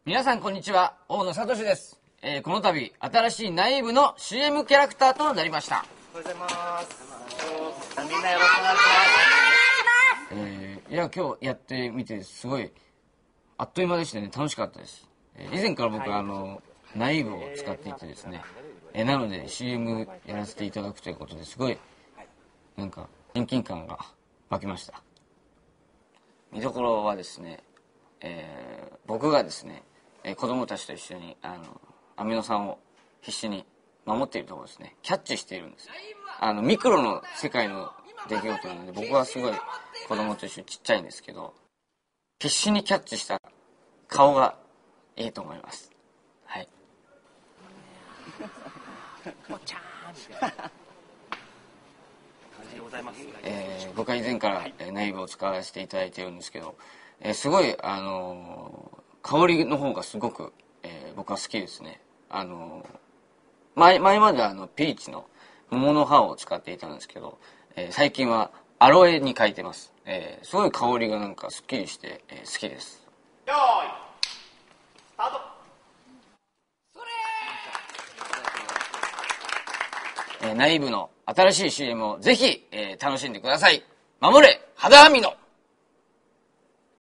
皆さんこんにちは、大野聡です。この度新しいナイーブの CM キャラクターとなりました。 おはようございます。みんなよろしくお願いします。いや今日やってみてすごいあっという間でしたね。楽しかったです。以前から僕はナイーブを使っていてですね、なので CM やらせていただくということですごいなんか親近感が湧きました。見どころはですね、僕がですね子供たちと一緒にアミノ酸を必死に守っているところですね。キャッチしているんです。ミクロの世界の出来事なので僕はすごい子供と一緒にちっちゃいんですけど、必死にキャッチした顔がいいと思います。はい。僕は以前からナイーブを使わせていただいているんですけど、すごい香りの方がすごく、僕は好きですね。前まではピーチの桃の葉を使っていたんですけど、最近はアロエに変えてます。すごい香りがなんかすっきりして、好きです。 よーいスタート。 ナイーブの新しい CM をぜひ、楽しんでください。守れ肌アミノ。